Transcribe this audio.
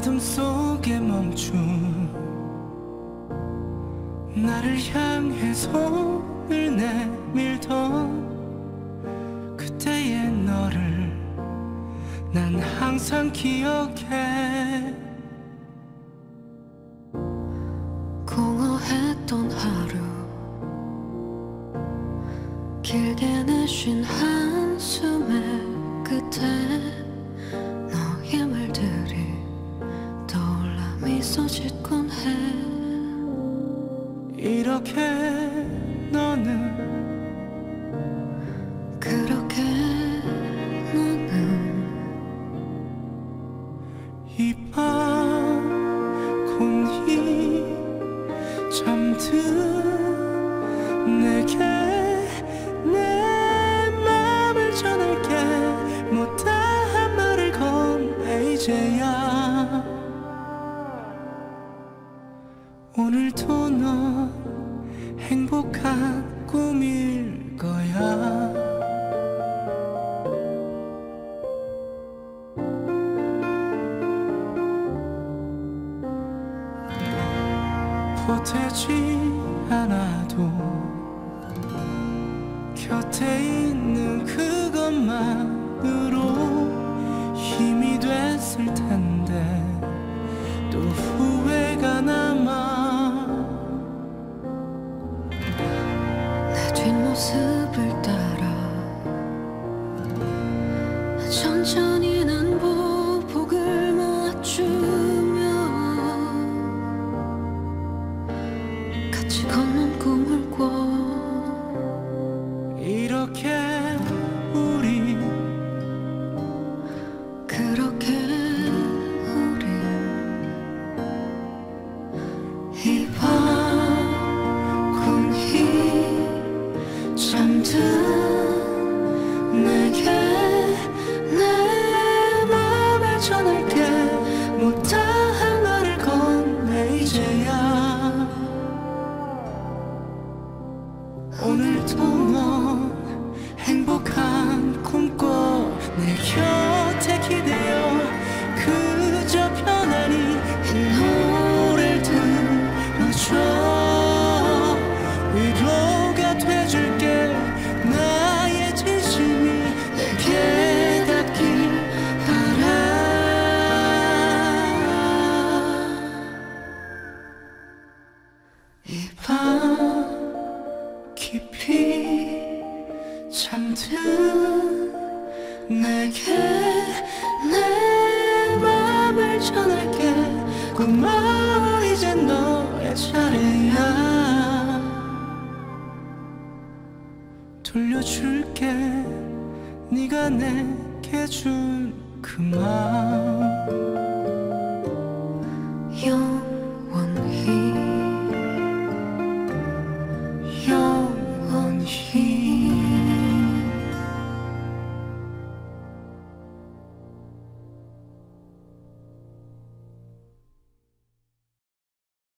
어둠 속에 멈춘 나를 향해 손을 내밀던 그때의 너를 난 항상 기억해. 공허했던 하루, 길게 내쉰 한숨의 끝에 너의 말들이 떠올라 미소 짓곤 해. 이렇게 너는 그렇게 너는 이 밤 공히 잠든 내게 내 맘을 전할게. 못다한 말을 건네 이제야. 오늘도 넌 행복한 꿈일 거야. 보태지 않아도 곁에 있는 그것만으로 힘이 됐을 텐데 또 후회가 남아. 내 뒷모습을 따라 천천히 난 보복을 맞추며 같이 걷는 꿈을 꿔. 이렇게 우리 그렇게 우리 이 밤 공히 잠든 내게 내 맘을 전할게. 못다한 말을 건네 이제야. 오늘도 넌 행복한 꿈꿔 내 곁에 기대어 그저 편안히 이 노래를 들어줘. 위로가 돼줄게. 나의 진심이 내게 닿길 바라. 이 밤 깊이 잠든 내게 내 맘을 전할게. 고마워 이제 너의 차례야. 돌려줄게 네가 내게 준 그 맘.